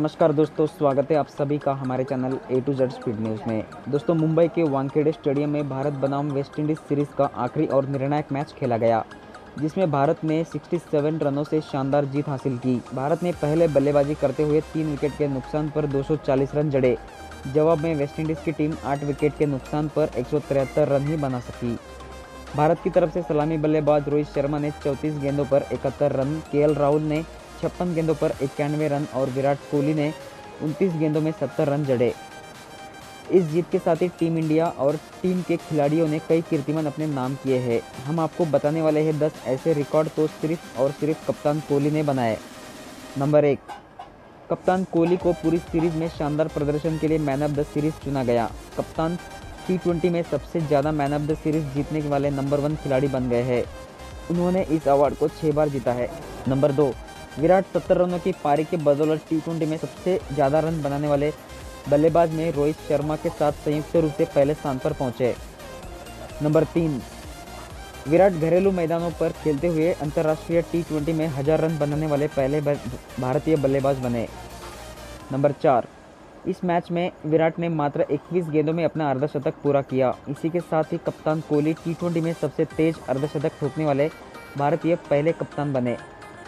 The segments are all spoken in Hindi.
नमस्कार दोस्तों, स्वागत है आप सभी का हमारे channel A to Z speed news में। दोस्तों, मुंबई के वानखेड़े स्टेडियम में भारत बनाम वेस्ट इंडीज़ सीरीज़ का आखिरी और निर्णायक मैच खेला गया, जिसमें भारत ने 67 रनों से शानदार जीत हासिल की। भारत ने पहले बल्लेबाजी करते हुए 3 विकेट के नुकसान पर 240 रन जड़े। जवाब में वेस्ट इंडीज़ की टीम 8 विकेट के नुकसान पर 173 रन ही बना सकी। भारत की तरफ से सलामी बल्लेबाज रोहित शर्मा ने 34 गेंदों पर 71 रन, राहुल ने 56 गेंदों पर 91 रन और विराट कोहली ने 29 गेंदों में 70 रन जड़े। इस जीत के साथ ही टीम इंडिया और टीम के खिलाड़ियों ने कई कीर्तिमान अपने नाम किए हैं। हम आपको बताने वाले हैं 10 ऐसे रिकॉर्ड तो सिर्फ और सिर्फ कप्तान कोहली ने बनाए। नंबर 1, कप्तान कोहली को पूरी सीरीज में शानदार प्रदर्शन के लिए मैन ऑफ द सीरीज चुना गया। कप्तान T20 में सबसे ज़्यादा मैन ऑफ द सीरीज जीतने वाले नंबर 1 खिलाड़ी बन गए हैं। उन्होंने इस अवार्ड को 6 बार जीता है। नंबर 2, विराट 70 रनों की पारी के बदौलत T20 में सबसे ज़्यादा रन बनाने वाले बल्लेबाज में रोहित शर्मा के साथ संयुक्त रूप से पहले स्थान पर पहुंचे। नंबर 3, विराट घरेलू मैदानों पर खेलते हुए अंतर्राष्ट्रीय T20 में 1000 रन बनाने वाले पहले भारतीय बल्लेबाज बने। नंबर 4, इस मैच में विराट ने मात्र 21 गेंदों में अपना अर्धशतक पूरा किया। इसी के साथ ही कप्तान कोहली T20 में सबसे तेज अर्धशतक ठोकने वाले भारतीय पहले कप्तान बने।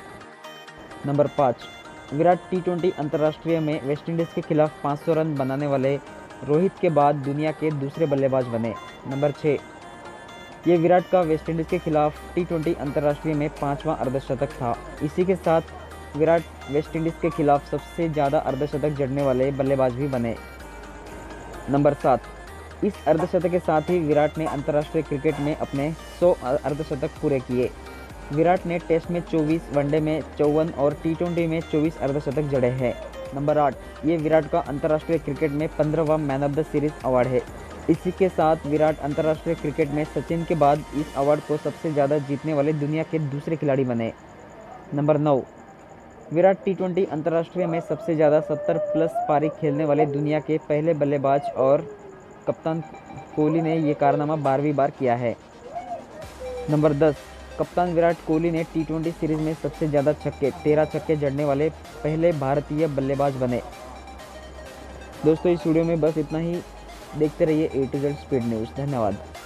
नंबर 5, विराट T20 अंतर्राष्ट्रीय में वेस्टइंडीज़ के खिलाफ 500 रन बनाने वाले रोहित के बाद दुनिया के दूसरे बल्लेबाज बने। नंबर 6, ये विराट का वेस्टइंडीज़ के खिलाफ T20 अंतर्राष्ट्रीय में 5वां अर्धशतक था। इसी के साथ विराट वेस्टइंडीज़ के खिलाफ सबसे ज़्यादा अर्धशतक जड़ने वाले बल्लेबाज भी बने। नंबर 7, इस अर्धशतक के साथ ही विराट ने अंतर्राष्ट्रीय क्रिकेट में अपने 100 अर्धशतक पूरे किए। विराट ने टेस्ट में 24, वनडे में 54 और T20 में 24 अर्धशतक जड़े हैं। नंबर 8, ये विराट का अंतर्राष्ट्रीय क्रिकेट में 15वां man of the series award है। इसी के साथ विराट अंतर्राष्ट्रीय क्रिकेट में सचिन के बाद इस अवार्ड को सबसे ज़्यादा जीतने वाले दुनिया के दूसरे खिलाड़ी बने। नंबर 9, विराट T20 अंतर्राष्ट्रीय में सबसे ज़्यादा 70+ पारी खेलने वाले दुनिया के पहले बल्लेबाज और कप्तान कोहली ने ये कारनामा 12वीं बार किया है। नंबर 10, कप्तान विराट कोहली ने T20 सीरीज में सबसे ज़्यादा 13 छक्के जड़ने वाले पहले भारतीय बल्लेबाज बने। दोस्तों, इस वीडियो में बस इतना ही। देखते रहिए A to Z speed news. धन्यवाद।